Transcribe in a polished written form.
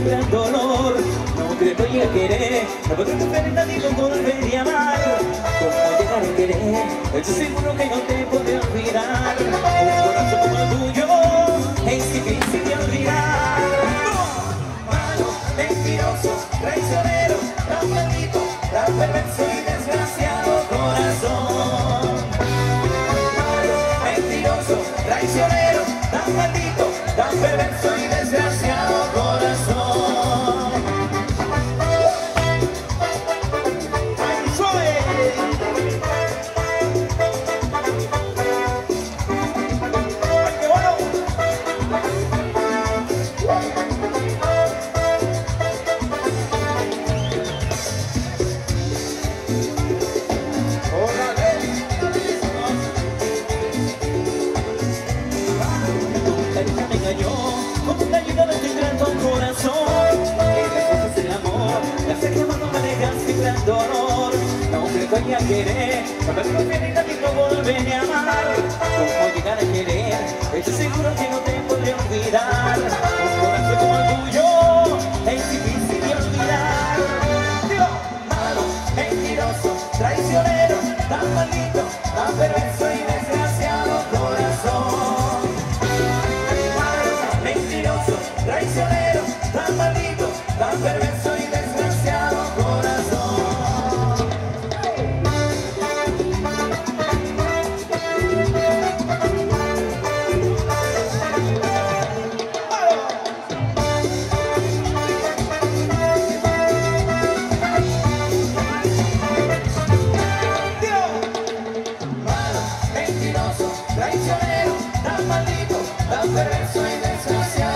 gran dolor. No creo que llegue a querer, no puedo sufrir tantito por volver a amar. ¿Cómo llegar a querer? Estoy seguro que no te podré olvidar. Un corazón como el tuyo es difícil de olvidar. Malo, mentiroso, traicionero, tan maldito, tan perverso y desgraciado corazón. Malo, mentiroso, traicionero, tan maldito, tan perverso y desgraciado corazón. ¡Ay, soy! ¡Ay, qué bueno! Como una ayuda de tu gran corazón, que después es el amor, la sé que no me dejas sin gran dolor. No creo que a querer, no me prefiero a ti no volveré a amar. ¿Cómo llegar a querer? Estoy seguro que no te podré olvidar. Un corazón como el tuyo es difícil de olvidar. Malo, mentiroso, traicionero, tan maldito, tan perverso y desgraciado corazón. Traicionero, tan maldito, tan perverso y desgraciado corazón. Malo, mentiroso, traicionero, tan maldito, tan perverso y desgraciado.